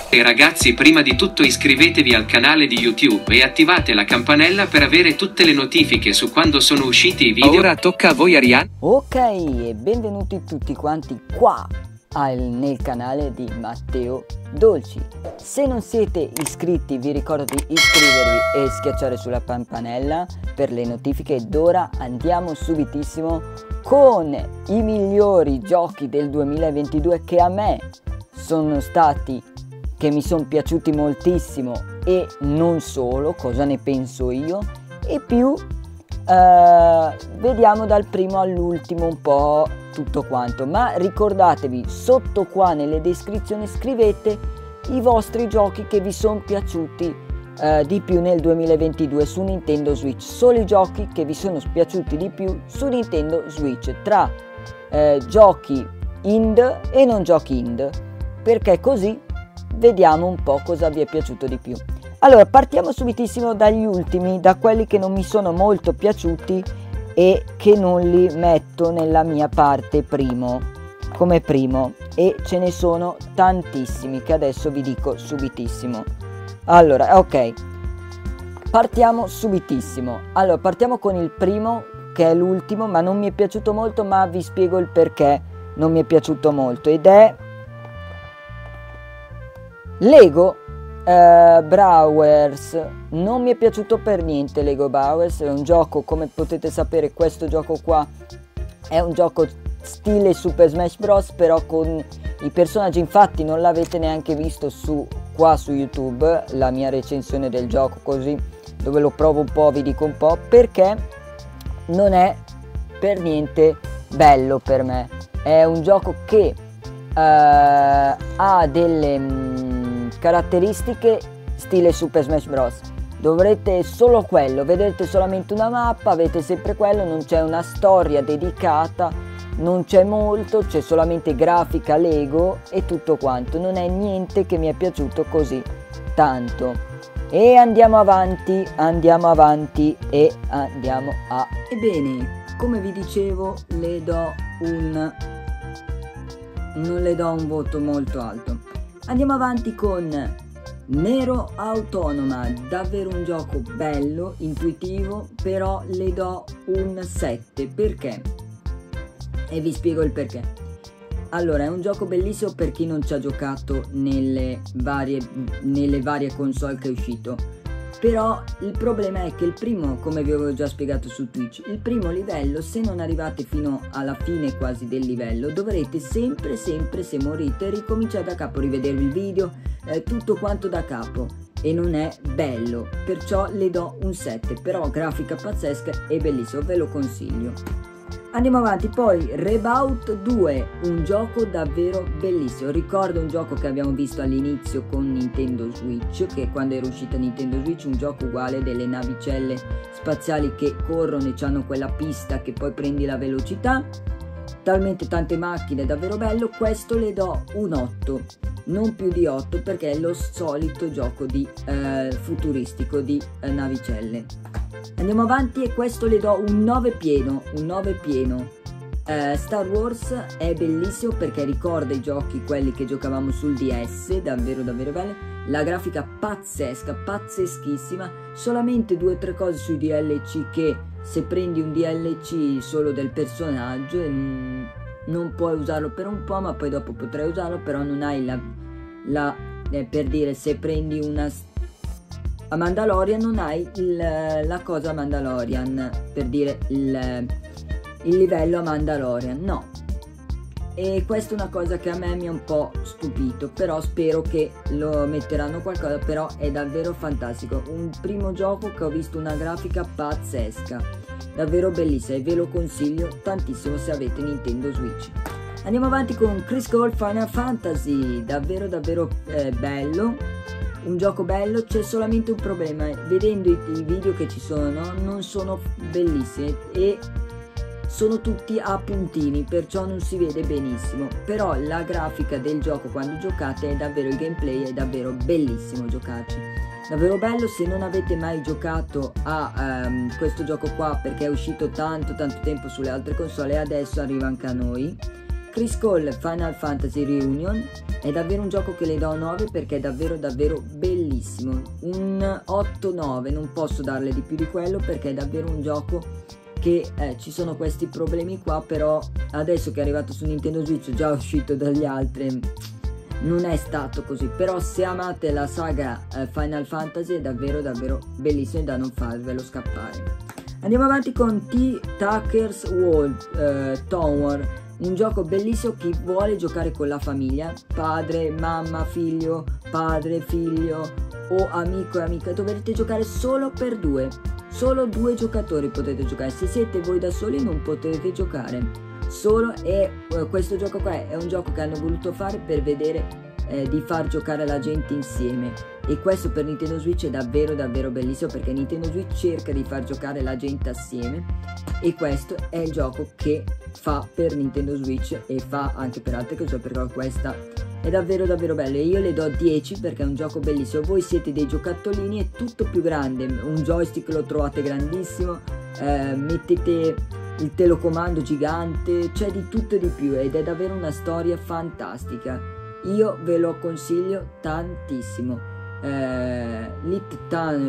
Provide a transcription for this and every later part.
E ragazzi, prima di tutto iscrivetevi al canale di YouTube e attivate la campanella per avere tutte le notifiche su quando sono usciti i video. Ora tocca a voi, Arianna. Ok, e benvenuti tutti quanti qua nel canale di Matteo Dolci. Se non siete iscritti vi ricordo di iscrivervi e schiacciare sulla campanella per le notifiche. Ed ora andiamo subitissimo con i migliori giochi del 2022 che a me sono stati, che mi sono piaciuti moltissimo, e non solo, cosa ne penso io, e più vediamo dal primo all'ultimo un po' tutto quanto. Ma ricordatevi, sotto qua nelle descrizioni scrivete i vostri giochi che vi sono piaciuti di più nel 2022 su Nintendo Switch, solo i giochi che vi sono piaciuti di più su Nintendo Switch, tra giochi indie e non giochi indie, perché così vediamo un po' cosa vi è piaciuto di più. Allora, partiamo subitissimo dagli ultimi, da quelli che non mi sono molto piaciuti e che non li metto nella mia parte come primo, e ce ne sono tantissimi che adesso vi dico subitissimo. Allora, ok, partiamo subitissimo. Allora, partiamo con il primo, che è l'ultimo, ma non mi è piaciuto molto, ma vi spiego il perché non mi è piaciuto molto, ed è Lego Browers. Non mi è piaciuto per niente Lego Browers. È un gioco, come potete sapere, questo gioco qua è un gioco stile Super Smash Bros, però con i personaggi. Infatti non l'avete neanche visto qua su YouTube la mia recensione del gioco, così dove lo provo un po', vi dico un po', perché non è per niente bello per me. È un gioco che ha delle caratteristiche stile Super Smash Bros. Dovrete solo quello, vedete solamente una mappa, avete sempre quello, non c'è una storia dedicata, non c'è molto, c'è solamente grafica Lego e tutto quanto. Non è niente che mi è piaciuto così tanto. E andiamo avanti e andiamo a... Ebbene, come vi dicevo, non le do un voto molto alto. Andiamo avanti con Nero Autonoma, davvero un gioco bello, intuitivo, però le do un 7, perché? E vi spiego il perché. Allora, è un gioco bellissimo per chi non ci ha giocato nelle varie console che è uscito, però il problema è che il primo, come vi avevo già spiegato su Twitch, il primo livello, se non arrivate fino alla fine quasi del livello, dovrete sempre, se morite, ricominciare da capo, rivedervi il video, tutto quanto da capo, e non è bello, perciò le do un 7, però grafica pazzesca e bellissimo, ve lo consiglio. Andiamo avanti, poi Reboot 2, un gioco davvero bellissimo. Ricordo un gioco che abbiamo visto all'inizio con Nintendo Switch, che quando era uscita Nintendo Switch, un gioco uguale, delle navicelle spaziali che corrono e hanno quella pista che poi prendi la velocità, talmente tante macchine, davvero bello. Questo le do un 8, non più di 8, perché è lo solito gioco di futuristico di navicelle. Andiamo avanti e questo le do un 9 pieno, Star Wars è bellissimo perché ricorda i giochi, quelli che giocavamo sul DS, davvero bello, la grafica pazzesca, pazzeschissima, solamente 2 o 3 cose sui DLC, che se prendi un DLC solo del personaggio non puoi usarlo per un po', ma poi dopo potrai usarlo, però non hai per dire, se prendi a Mandalorian non hai la cosa Mandalorian, per dire il livello a Mandalorian, no. E questa è una cosa che a me mi ha un po' stupito, però spero che lo metteranno qualcosa, però è davvero fantastico. Un primo gioco che ho visto una grafica pazzesca, davvero bellissima, e ve lo consiglio tantissimo se avete Nintendo Switch. Andiamo avanti con Chris Cole Final Fantasy, davvero bello. Un gioco bello, c'è solamente un problema, vedendo i video che ci sono, non sono bellissimi e sono tutti a puntini, perciò non si vede benissimo, però la grafica del gioco quando giocate è davvero, il gameplay è davvero bellissimo, giocarci, davvero bello. Se non avete mai giocato a questo gioco qua, perché è uscito tanto tempo sulle altre console e adesso arriva anche a noi, Chris Cole Final Fantasy Reunion è davvero un gioco che le do 9 perché è davvero davvero bellissimo, un 8-9, non posso darle di più di quello perché è davvero un gioco che ci sono questi problemi qua, però adesso che è arrivato su Nintendo Switch, già uscito dagli altri, non è stato così. Però se amate la saga Final Fantasy è davvero davvero bellissimo, da non farvelo scappare. Andiamo avanti con Tucker's World Tower, un gioco bellissimo. Chi vuole giocare con la famiglia, padre, mamma, figlio, padre, figlio o amico e amica, dovrete giocare solo per due, solo 2 giocatori potete giocare. Se siete voi da soli non potete giocare solo, e questo gioco qua è un gioco che hanno voluto fare per vedere di far giocare la gente insieme, e questo per Nintendo Switch è davvero davvero bellissimo perché Nintendo Switch cerca di far giocare la gente assieme, e questo è il gioco che fa per Nintendo Switch e fa anche per altre cose, però questa è davvero davvero bello e io le do 10 perché è un gioco bellissimo. Voi siete dei giocattolini, è tutto più grande, un joystick lo trovate grandissimo, mettete il telecomando gigante, c'è di tutto e di più ed è davvero una storia fantastica. Io ve lo consiglio tantissimo. Lit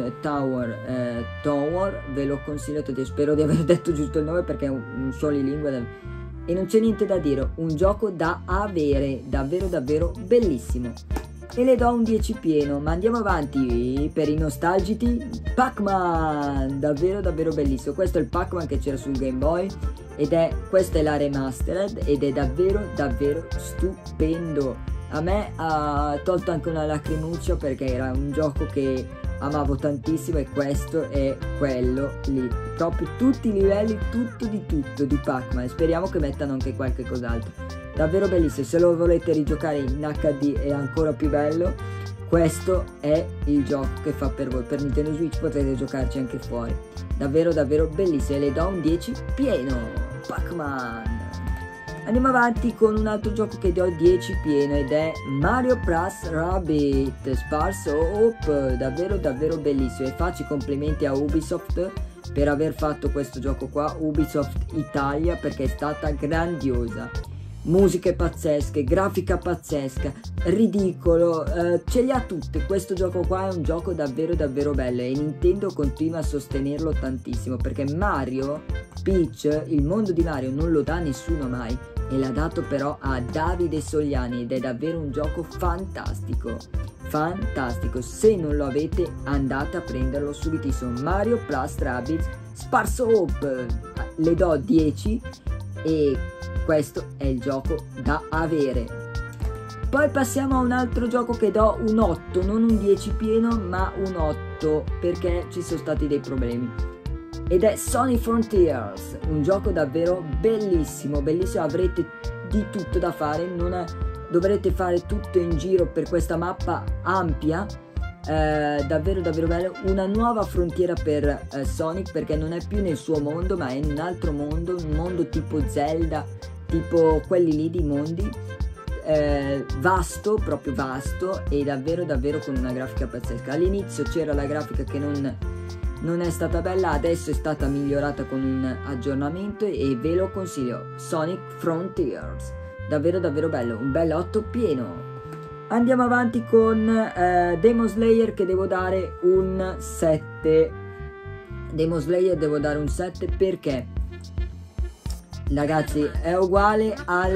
Tower ve lo consiglio tantissimo. Spero di aver detto giusto il nome perché è un suolilingua e non c'è niente da dire, un gioco da avere, davvero davvero bellissimo, e le do un 10 pieno. Ma andiamo avanti per i nostalgici. Pac-Man, davvero davvero bellissimo. Questo è il Pac-Man che c'era sul Game Boy ed questa è la remastered ed è davvero davvero stupendo. A me ha tolto anche una lacrimuccia perché era un gioco che amavo tantissimo e questo è quello lì, proprio tutti i livelli, tutto di Pac-Man. Speriamo che mettano anche qualche cos'altro. Davvero bellissimo, se lo volete rigiocare in HD è ancora più bello. Questo è il gioco che fa per voi. Per Nintendo Switch potete giocarci anche fuori. Davvero davvero bellissimo e le do un 10 pieno. Pac-Man. Andiamo avanti con un altro gioco che do 10 pieno ed è Mario Plus Rabbids Sparks Hope, davvero davvero bellissimo, e faccio i complimenti a Ubisoft per aver fatto questo gioco qua, Ubisoft Italia, perché è stata grandiosa. Musiche pazzesche, grafica pazzesca, ridicolo, ce li ha tutte. Questo gioco qua è un gioco davvero davvero bello e Nintendo continua a sostenerlo tantissimo perché Mario, Peach, il mondo di Mario non lo dà nessuno mai e l'ha dato però a Davide Sogliani ed è davvero un gioco fantastico, fantastico. Se non lo avete andate a prenderlo subitissimo. Mario Plus Rabbids Sparks Hope, le do 10 e questo è il gioco da avere. Poi passiamo a un altro gioco che do un 8, non un 10 pieno ma un 8 perché ci sono stati dei problemi, ed è Sonic Frontiers, un gioco davvero bellissimo, bellissimo. Avrete di tutto da fare, dovrete fare tutto in giro per questa mappa ampia, davvero davvero bello. Una nuova frontiera per Sonic perché non è più nel suo mondo ma è in un altro mondo, un mondo tipo Zelda, tipo quelli lì di mondi, vasto, proprio vasto e davvero davvero con una grafica pazzesca. All'inizio c'era la grafica che non è stata bella, adesso è stata migliorata con un aggiornamento e ve lo consiglio. Sonic Frontiers, davvero davvero bello, un bel 8 pieno. Andiamo avanti con Demon Slayer che devo dare un 7. Demon Slayer devo dare un 7 perché ragazzi è uguale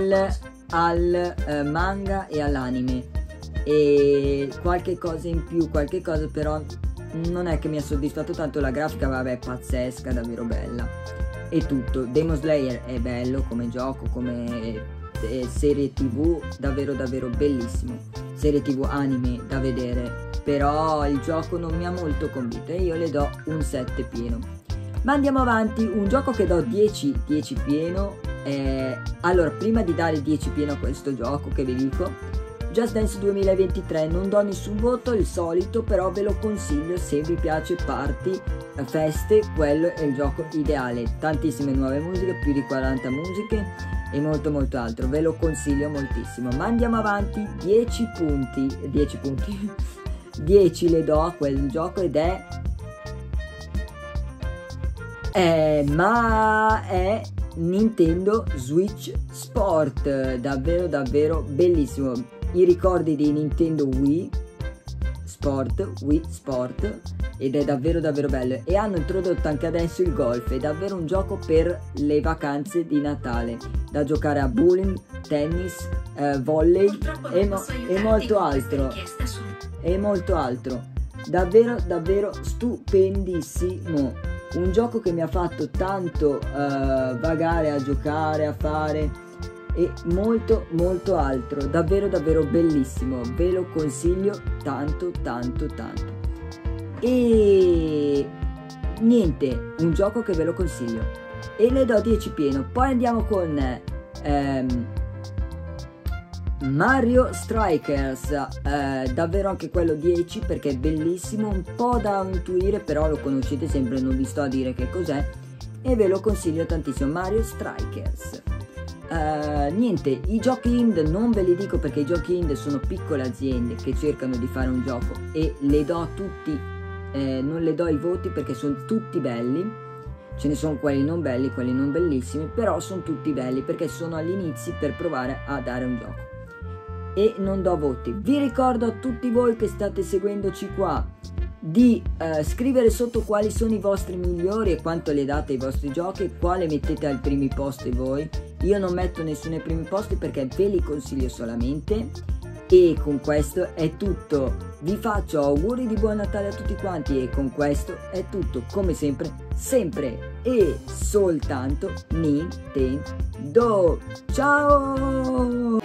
al manga e all'anime e qualche cosa in più, qualche cosa, però non è che mi ha soddisfatto tanto. La grafica vabbè pazzesca, davvero bella e tutto. Demon Slayer è bello come gioco, come serie tv, davvero davvero bellissimo, serie tv anime da vedere, però il gioco non mi ha molto convinto e io le do un 7 pieno. Ma andiamo avanti, un gioco che do 10 pieno. Allora, prima di dare 10 pieno a questo gioco che vi dico, Just Dance 2023, non do nessun voto, il solito, però ve lo consiglio se vi piace party, feste, quello è il gioco ideale. Tantissime nuove musiche, più di 40 musiche e molto molto altro, ve lo consiglio moltissimo. Ma andiamo avanti, 10 punti 10 le do a quel gioco ed è Nintendo Switch Sport, davvero davvero bellissimo. I ricordi di Nintendo Wii Sport, ed è davvero davvero bello. E hanno introdotto anche adesso il golf, è davvero un gioco per le vacanze di Natale, da giocare a bowling, tennis, volley e molto altro. Davvero davvero stupendissimo, un gioco che mi ha fatto tanto vagare a giocare, a fare e molto molto altro, davvero davvero bellissimo, ve lo consiglio tanto tanto tanto. E niente, un gioco che ve lo consiglio e le do 10 pieno. Poi andiamo con Mario Strikers, davvero anche quello 10 perché è bellissimo, un po' da intuire, però lo conoscete sempre, non vi sto a dire che cos'è e ve lo consiglio tantissimo. Mario Strikers. Niente, i giochi indie non ve li dico perché i giochi indie sono piccole aziende che cercano di fare un gioco e le do a tutti, non le do i voti perché sono tutti belli. Ce ne sono quelli non belli, quelli non bellissimi, però sono tutti belli perché sono agli inizi per provare a dare un gioco e non do voti. Vi ricordo a tutti voi che state seguendoci qua di scrivere sotto quali sono i vostri migliori e quanto le date ai vostri giochi e quale mettete ai primi posti voi. Io non metto nessuno ai primi posti perché ve li consiglio solamente. E con questo è tutto, vi faccio auguri di buon Natale a tutti quanti e con questo è tutto, come sempre, sempre e soltanto Nintendo. Ciao!